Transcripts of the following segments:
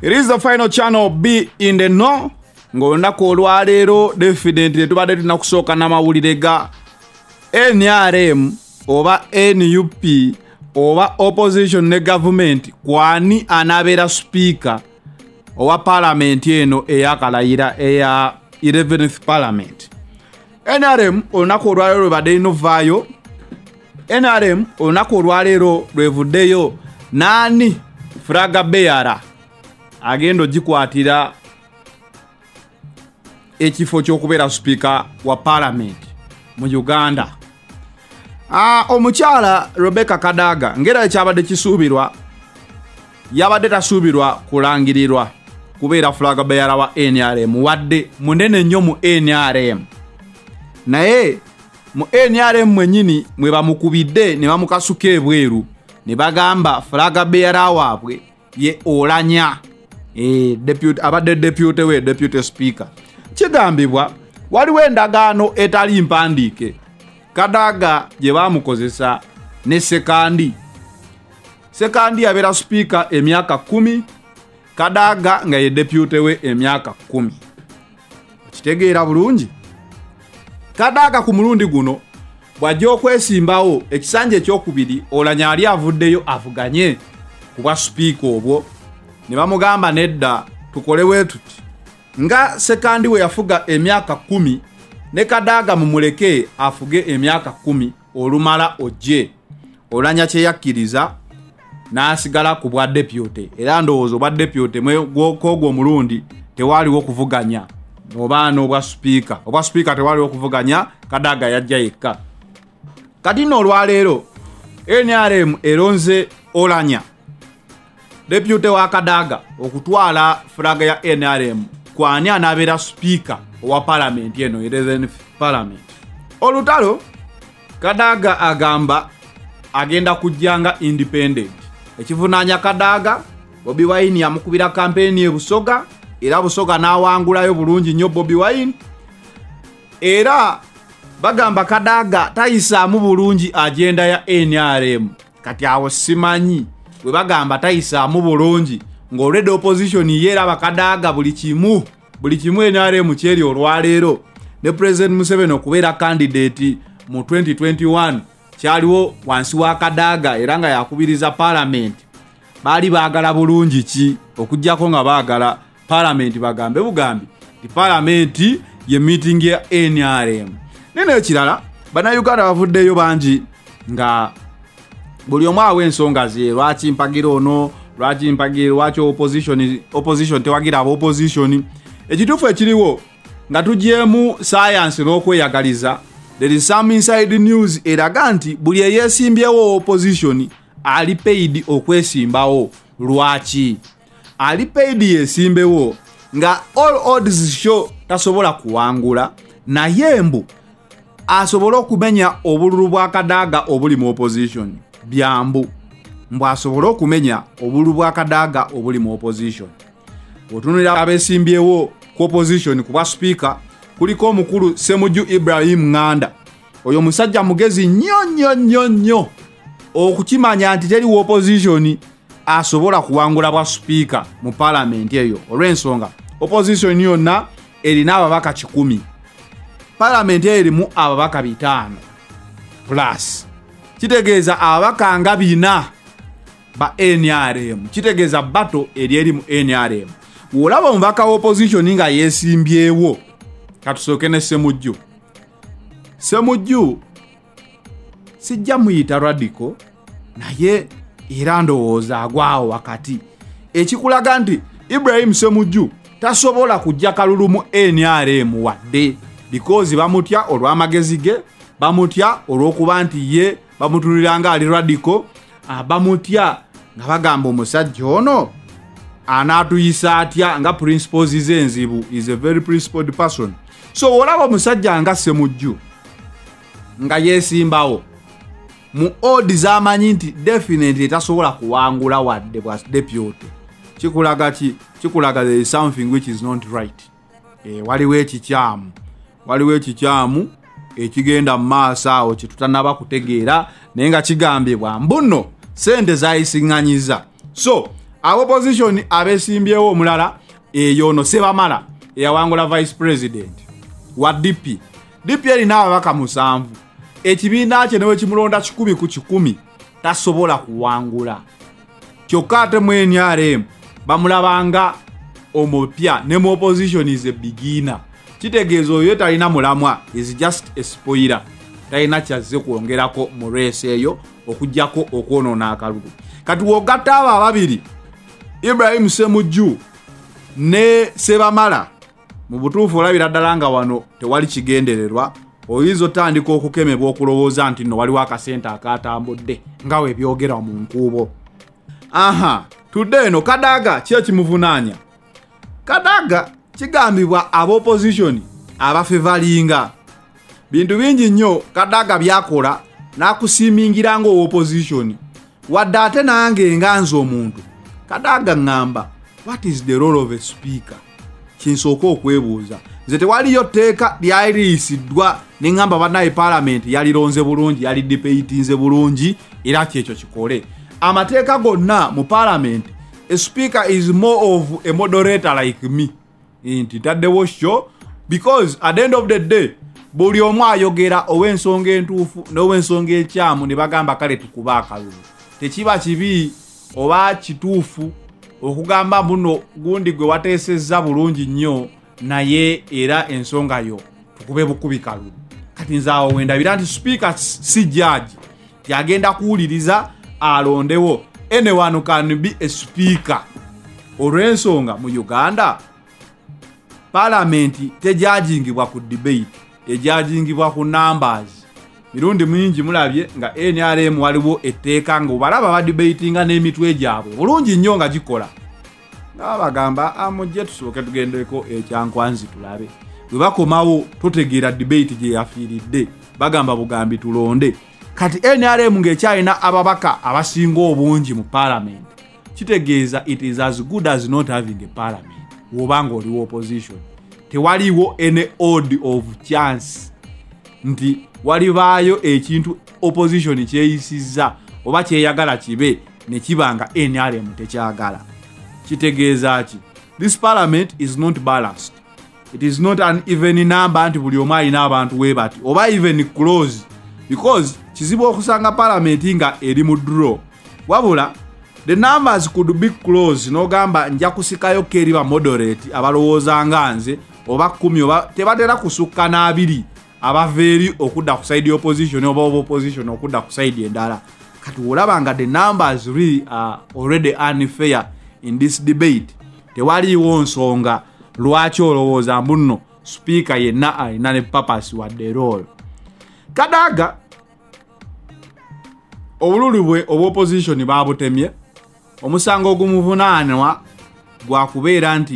It is the final channel B in the no. Ngolunaku olwaleero definitely tubadde tulina kusooka n'amawulire ga NRM oba NUP oba opposition ne government kwani anabeera speaker owa parliament eno eyakalayira eya 11th parliament. NRM olunaku olwaleero lwebadde linovaayo. NRM olunaku olwaleero lwevuddeyo nani flaga bearer agenda ogikwatira ekifo ky'okubeera speaker wa parliament mu Uganda. Omukyala Rebecca Kadaga ngera ekyabadde kisuubirwa yabadde tasuubirwa kulangirirwa kubeera flaga bearer wa NRM wadde munene nnyo mu NRM. Naye mu NRM mwenyini mwe bamukubidde ne bamukasuka ebweru ne bagamba flaga bearer waabwe ye Oulanyah, abadde deputy speaker. Kigambibwa waliwo endagaano etali mpandiike Kadaga gye baamukozesa ne sekandi yabeera speaker emyaka 10, Kadaga nga ye deputy we emyaka 10. Kitegeera bulungi. Kadaga ku mulundi guno bw'ajja okwesimbawo ekisanja ekyokubiri Oulanyah ali avuddeyo avuganye ku bwa speaker obwo ne bamugamba nedda tukolewe tuti nga sekandi we yafuga emyaka 10 ne Kadaga mumuleke afuge emyaka 10 olumala ojje. Oulanyah kye yakkiriza n'asigala ku bwa deputy era ndowooza obwa deputy mwegwo omulundi tewaliwo kuvuganya oba n'obwa speaker tewaliwo kuvuganya, Kadaga yajja yekka. Kati nno olwaleero NRM eronze Oulanyah deputy wa Kadaga okutwala flaga ya NRM kwani anabeera speaker owa parliament eno 11th parliament. Olutalo Kadaga agamba agenda kujjanga independent. Ekivunaanya Kadaga Bobi Wine yamukubira campaign e Busoga era Busoga n'awangulayo bulungi nnyo Bobi Wine. Era bagamba Kadaga tayisaamu bulungi agenda ya NRM. Kati awo simanyi bwe bagamba tayisaamu bulungi ng'olwedde opposition yeeraba Kadaga buli kimu NRM kyeri olwaleero ne President Museveni okubeera candidate mu 2021 kyaliwo wansi wa Kadaga era nga yakubiriza parliament. Baali baagala bulungi ki okujjako nga baagala parliament bagambe bugambi ti parliament ye meeting ya NRM. Nene ekirala bannayuganda bavuddeyo bangi nga buli omu awa ensonga ze lwaki mpagira ono lwaki opposition tewagira aba opposition. Ekituufu ekiriwo nga tugyemu science n'okweyagaliza, there is some inside news eraga nti buli eyeesimbyewo opposition ali paid okwesimbawo. Lwaki ali paid yeesimbewo nga all odds show tasobola kuwangula naye mbu asobola okumenya obululu bwa Kadaga obuli mu opposition byambu mbu asobola okumenya obululu bwa Kadaga obuli mu opposition. Otunulira abesimbyewo ku opposition ku bwa speaker kuliko omukulu Ssemujju Ibrahim Nganda. Oyo musajja mugezi nnyo okukimanya nti teri opposition asobola kuwangula bwa speaker mu parliament eyo. Olw'ensonga opposition yonna erina ababaka 10, parliament eyo erimu ababaka 5 plus kitegeeza ababaka nga 4 ba NRM. Kitegeeza battle eri mu NRM. Wolaba omubaka wa opposition nga yeesimbyewo katusooke ne Ssemujju sijja muyita radical naye era ndowooza agwawo wakati. Ekikulaga nti Ibrahim Ssemujju tasobola kujja kalulu mu NRM wadde because bamutya olw'amagezi ge, bamutya olw'okuba nti ye bamutulira nga ali radical, bamutya nga bagamba omusajja ono anaatuyisa atya nga principles z'enzibu. Is a very principled person. So olaba omusajja nga Ssemujju nga yeesimbawo mu odds z'amanyi nti definitely tasobola kuwangula wadde bwa deputy. Kikulaga there is something which is not right. Waliwo ekikyamu ekigenda mu maaso awo kye tutanaba kutegeera naye nga kigambibwa mbuno sente zayisiŋŋanyiza. So opposition abesimbyewo omulala eyono Sebamala eyawangula vice president wa DP erina ababaka 7 ekibiina kye newe kimulonda 10 ku 10 tasobola kuwangula kyokka ate mu NRM bamulabanga omupya ne mu opposition is a beginner kitegeeza oyo talina mulamwa is just a spoiler talina kyazze kwongerako mu race eyo okujjako okwonoona akalulu kati wogatta abo ababiri Ibrahim Ssemujju ne Sebamala mu butuufu olabira ddala nga wano tewali kigendererwa oyinza otandika okukemebwa okulowooza nti nno waliwo akasente akatambudde nga we byogera mu nkuubo. Tudde eno Kadaga kye kimuvunaanya. Kadaga kigambibwa ab'opposition abafevalinga bintu bingi nnyo Kadaga byakola n'akusiimingira ng'opposition wadde ate nange nga nze omuntu Kadaga ngamba what is the role of a speaker kinsooka okwebuuza nze tewaliyo tteeka lyali liyisiddwa ne ngamba bannaye parliament yalironze bulungi yali debatinze bulungi era kyekyo kikole amateeka gonna mu parliament a speaker is more of a moderator like me nti taddewo kyo because at the end of the day buli omu ayogera ow'ensonga entuufu n'ow'ensonga ekyamu ne bagamba kale tukuba akalulu tekiba kibi oba kituufu okugamba muno gundi gwe wateesezza bulungi nnyo naye era ensonga yo tukube bukubi kalulu kati nzaawo wendabira nti speaker si judge yagenda kuwuliriza alondewo anyone can be a speaker olw'ensonga mu Uganda parliament tejajingibwa ku debate ejajingibwa ku numbers mirundi mingi mulabye nga NRM waliwo etteeka nga obalaba ba debatinga n'emitwe gyabwe bulungi nnyo nga gikola nga bagamba amujje tusooke tugendeko ekyankwanzi tulabe bwe bakomawo tutegeera debate gye yafiiridde bagamba bugambi tulonde kati NRM ng'ekyalina ababaka abasinga obungi mu parliament kitegeeza it is as good as not having a parliament wobanga oliwo opposition tewaliwo any odd of chance nti walibaayo ekintu opposition kyeyisizza oba kyeyagala kibe ne kibanga NRM tekyagala kitegeeza ki this parliament is not balanced it is not an even number nti buli omu alina abantu webati oba even close because kizibu okusanga parliament nga eri mu draw wabula the numbers could be close n'ogamba nja kusikayo keri ba moderate abalowooza nga nze oba 10 oba tebatera kusukka n'abiri abaveeri okudda ku side opposition oba opposition okudda ku side endala kati olaba nga the numbers really are already unfair in this debate tewaliwo nsonga lwaki olowooza mbuno speaker yenna alina ne purpose wadde role. Kadaga obululu bwe opposition babutemye omusango ogumuvunaanwa gwa kubeera nti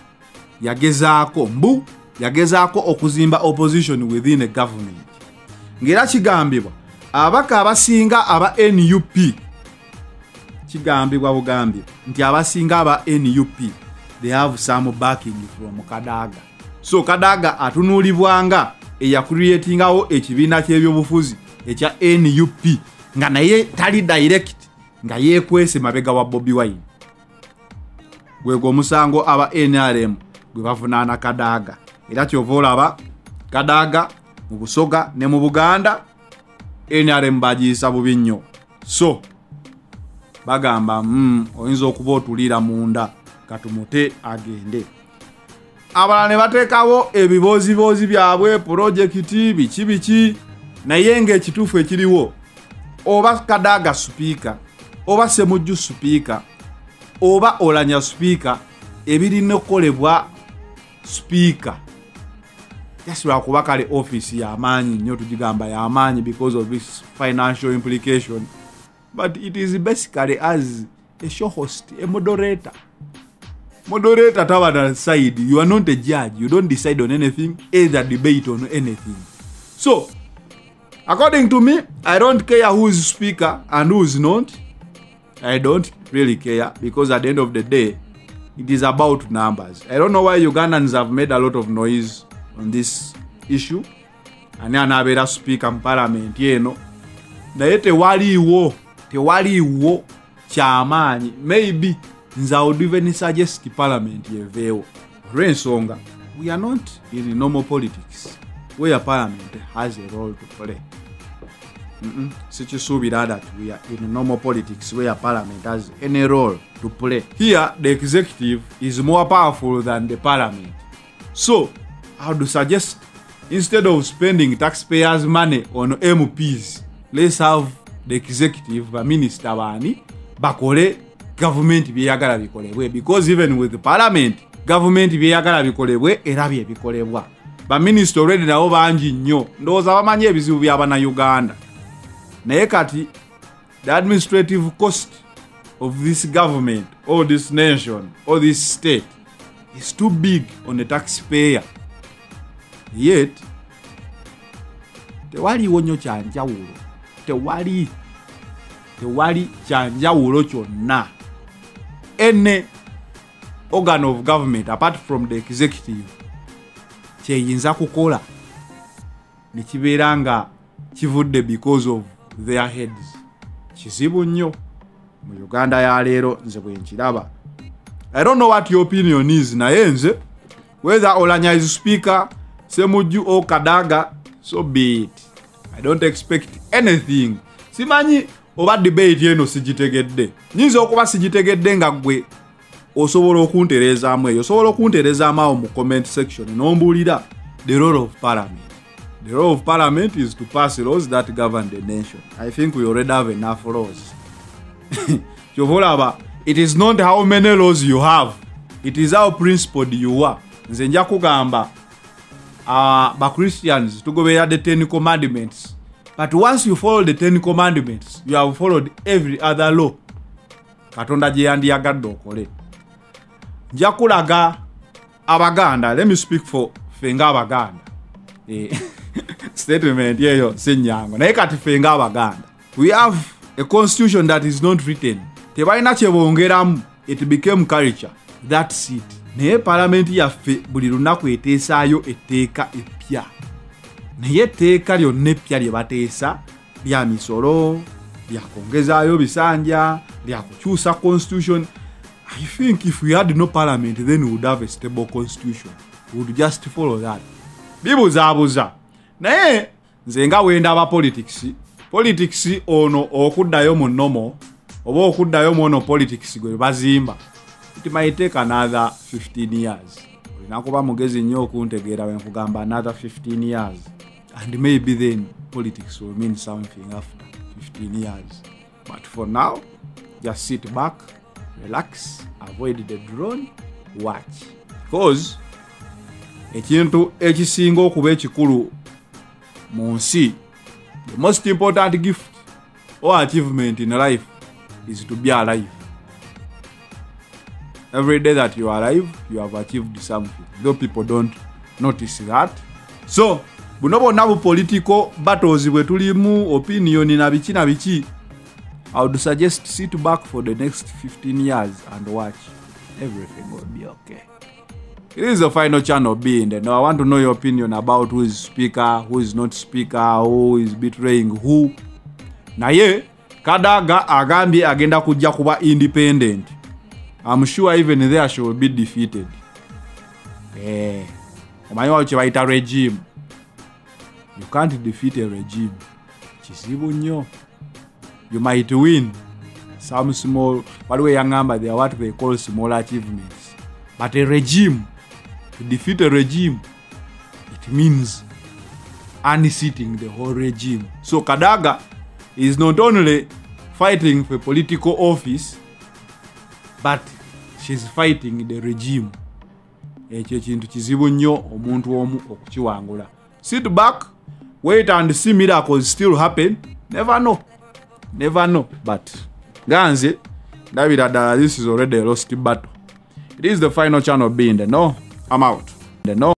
yagezaako okuzimba opposition within a government ngera kigambibwa abaka abasinga aba NUP kigambibwa bugambi nti abasinga aba NUP they have some backing from Kadaga so Kadaga atunuulibwanga eyakuriyetingawo ekibiina ky'ebyobufuzi ekya NUP nga naye tali direct nga yeekwese mabega wa Bobi Wine gwego omusango aba NRM gwe bavunaana Kadaga era kyova olaba Kadaga mu Busoga ne mu Buganda NRM bagiyisa bubi nnyo so bagamba oyinza okuba otuliira munda katumute agende abalala ne bateekawo ebiboozibozi byabwe projekiti biki naye ng'ekituufu ekiriwo oba Kadaga speaker oba Ssemujju speaker oba Oulanyah speaker ebirina okukolebwa speaker yasibwa kuba kale office y'amaanyi nnyo tugigamba y'amaanyi because of this financial implication but it is basically as a show host a moderator tawada side you are not a judge you don't decide on anything either debate on anything so according to me I don't care who is speaker and who is not I don't really care because at the end of the day it is about numbers. I don't know why Ugandans have made a lot of noise on this issue ani anabeera speaker mu parliament eno naye tewaliiwo kyamaanyi maybe nze I would even suggest parliament yeveewo olw'ensonga we are not in normal politics where parliament has a role to play. Sichisuubira that we are in normal politics where parliament has any role to play. Here the executive is more powerful than the parliament. So I would suggest instead of spending taxpayers' money on MPs, let's have the executive, the minister bani bakole government byeyagala bikolebwe, because even with the parliament government byeyagala bikolebwe era bye bikolebwa. Ba minister already nabo bangi nnyo ndowooza bamanyi ebizibu by'Abannayuganda. Naye kati the administrative cost of this government or this nation or this state is too big on the taxpayer. Yet tewaliwo nnyo kyanjawulo, tewali kyanjawulo kyonna. Any organ of government apart from the executive kyeyinza kukola ne kibeera nga kivudde because of their heads. Kizibu nnyo mu Uganda ya leero nze bwe nkiraba. I don't know what your opinion is, naye nze whether Oulanyah is speaker, Ssemujju or Kadaga, so be it. I don't expect anything. Simanyi oba debate eno sigitegedde. Nyinza okuba sigitegedde nga gwe osobola okunterezaamu eyo. Osobola okunterezaamu awo mu comment section n'ombuulira the role of parliament. The role of parliament is to pass laws that govern the nation. I think we already have enough laws. It is not how many laws you have. It is how principled you are. Nze nja kugamba ba Christians tugoberera the 10 commandments. But once you follow the 10 commandments, you have followed every other law. Katonda gye yandiyagadde okole. Nja kulaga Abaganda. Let me speak for fenga Abaganda. Statement yeyo senyango. Naye kati fenga Abaganda. We have a constitution that is not written. Tebalina kye bongeramu. It became culture. That's it. Naye parliament yaffe buli lunaku eteesaayo etteeka eppya. Naye etteeka lyonna eppya lye bateesa lya misolo, lya kwongezaayo bisanja, lya kukyusa constitution. I think if we had no parliament, then we would have a stable constitution. We would just follow that. Bibuzaabuza. Naye nze nga wenda aba politics ono okuddayo mu nomo oba okuddayo mu ono politics gwe bazimba. It might take another 15 years. Olina kuba mugezi nnyo okuntegeera we nkugamba another 15 years. And maybe then politics will mean something after 15 years. But for now, just sit back, relax, avoid the drone, watch. Because ekintu ekisinga okuba ekikulu mu nsi, the most important gift or achievement in life is to be alive. Every day that you are alive, you have achieved something. Though people don't notice that. So, buno bonna bu political battles bwe tulimu opinion na biki, I would suggest sit back for the next 15 years and watch. Everything will be okay. It is the final channel B, and now I want to know your opinion about who is speaker, who is not speaker, who is betraying who. Naye Kadaga agambye agenda kujja kuba independent. I'm sure even there she will be defeated. Omanyi wa kye bayita regime. You can't defeat a regime. Kizibu nnyo. You might win some small, by the way, yangamba, they are what they call small achievements. But a regime, to defeat a regime, it means unseating the whole regime. So Kadaga is not only fighting for political office, but she's fighting the regime. Ekyo kintu kizibu nnyo omuntu omu okukiwangula. Sit back, wait and see miracles still happen. Never know. Never know. But Ganze, David, this is already a lost battle. It is the final channel being the no. I'm out. The no.